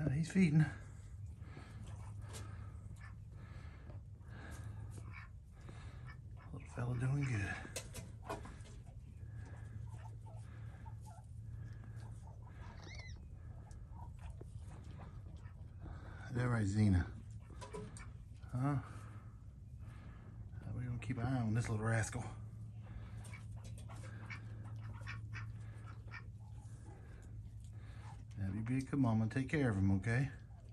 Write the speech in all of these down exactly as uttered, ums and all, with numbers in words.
Uh, he's feeding. Little fella doing good. Is that right, Xena? Huh? We're gonna keep an eye on this little rascal. Have you be a good mama and take care of him, okay?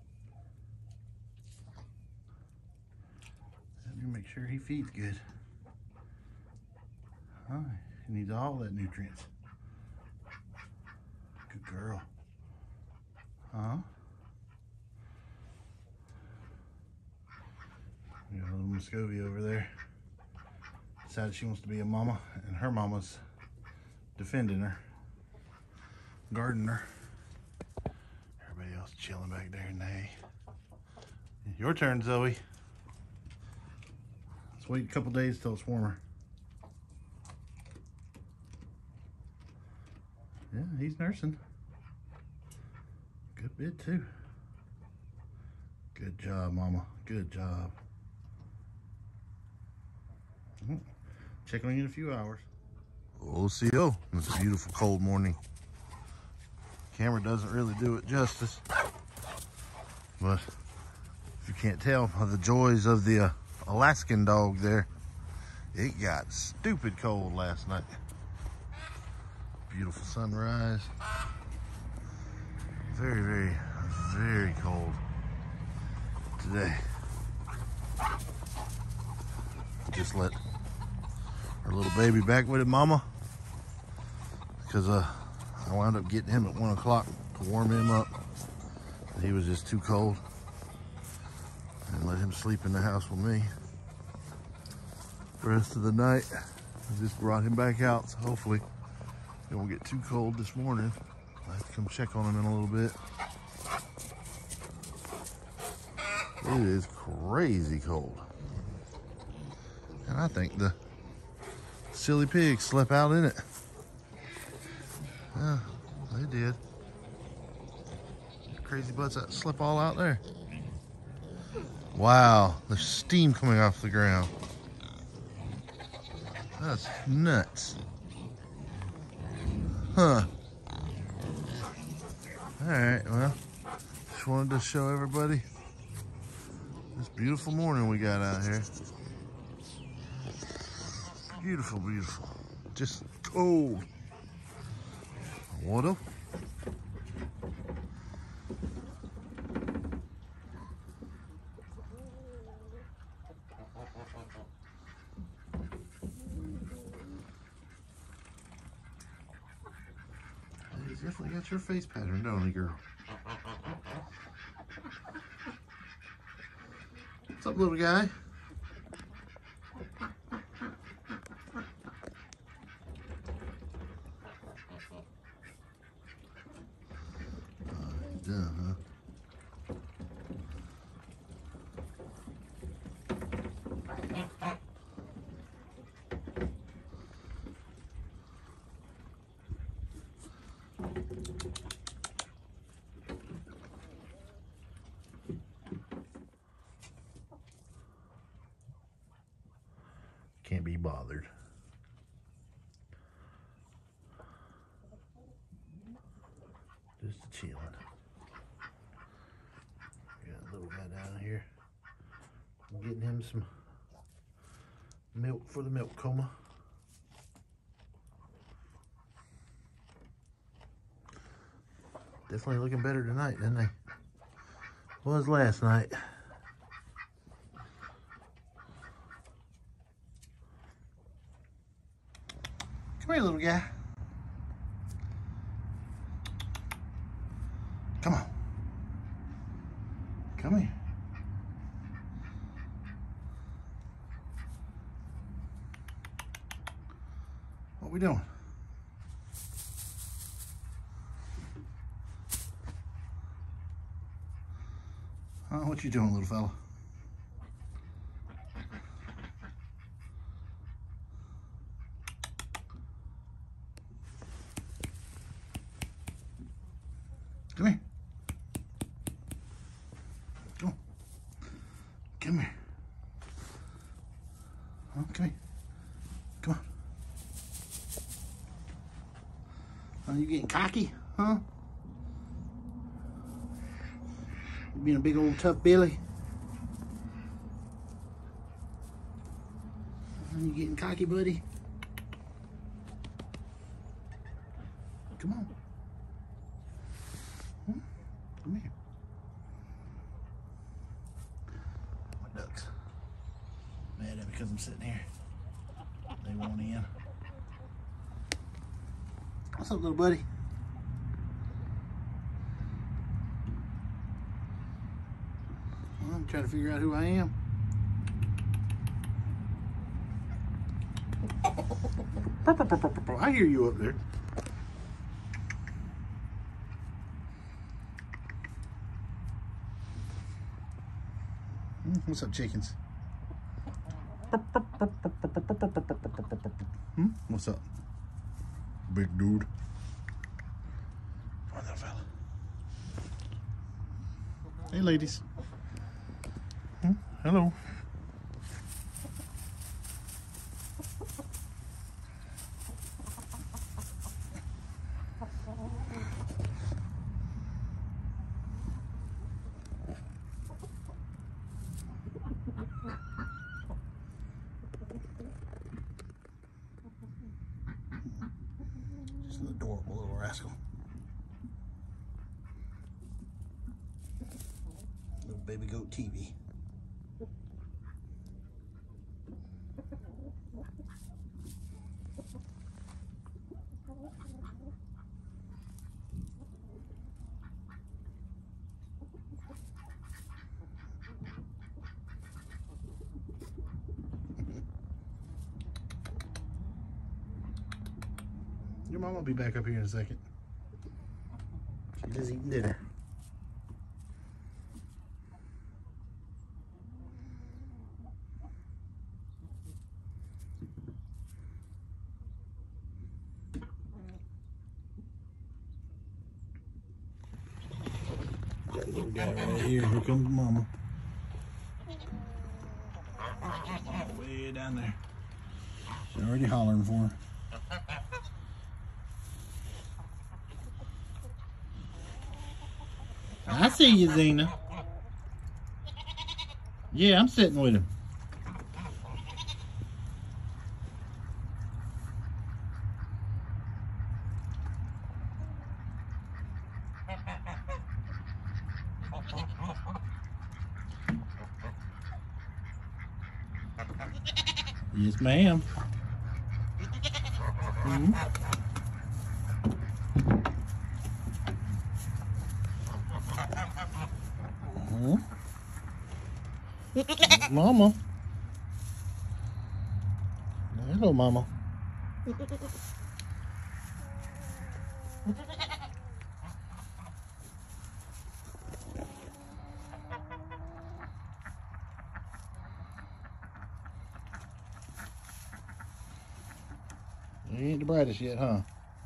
Have you make sure he feeds good. Huh? He needs all that nutrients. Good girl. Huh? We got a little Muscovy over there. Decided she wants to be a mama, and her mama's defending her, guarding her. Everybody else chilling back there in the hay. Your turn, Zoe. Let's wait a couple days till it's warmer. Yeah, he's nursing. Good bit too. Good job, mama. Good job. Check on you in a few hours. O C O. It's a beautiful cold morning. Camera doesn't really do it justice, but if you can't tell by the joys of the uh, Alaskan dog there, it got stupid cold last night. Beautiful sunrise. Very, very, very cold today. Just let our little baby back with it, mama, because uh, I wound up getting him at one o'clock to warm him up. He was just too cold, and let him sleep in the house with me the rest of the night. I just brought him back out, so hopefully it won't get too cold this morning. I have to come check on him in a little bit. It is crazy cold. And I think the silly pigs slept out in it. Yeah, they did. Crazy butts that slept all out there. Wow, there's steam coming off the ground. That's nuts. Huh. Alright, well, just wanted to show everybody this beautiful morning we got out here. Beautiful, beautiful. Just cold. Water. He's definitely got your face pattern, don't he, girl? What's up, little guy? Done, huh? Can't be bothered. Just chilling. Got a little guy down here. I'm getting him some milk for the milk coma. Definitely looking better tonight, didn't they? Was last night. Come here, little guy. Come on. Come here. What we doing? Huh? What you doing, little fella? Come here. getting cocky, huh? You being a big old tough Billy. You getting cocky, buddy? Come on. Hmm? Come here. My ducks. Mad at me because I'm sitting here. They won't in. What's up, little buddy? Well, I'm trying to figure out who I am. I hear you up there. What's up, chickens? Hmm? What's up, big dude? Come on, little fella. Hey, ladies. Hmm? Hello. Just an adorable little rascal. Little baby goat T V. Your mom will be back up here in a second. She just eating dinner. Got a little guy right here. Here comes mama. Way down there. She's already hollering for her. I see you, Xena. Yeah, I'm sitting with him. Yes, ma'am. Mm-hmm. Mm-hmm. Mama. Hello, Mama. You ain't the brightest yet, huh?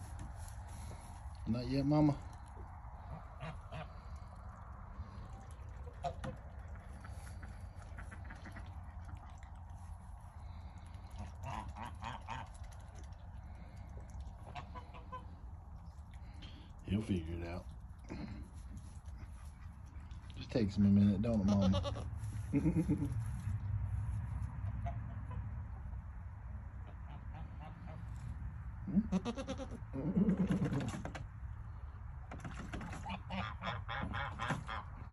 Not yet, Mama. He'll figure it out. Just takes him a minute, don't it, Mama? Hmm?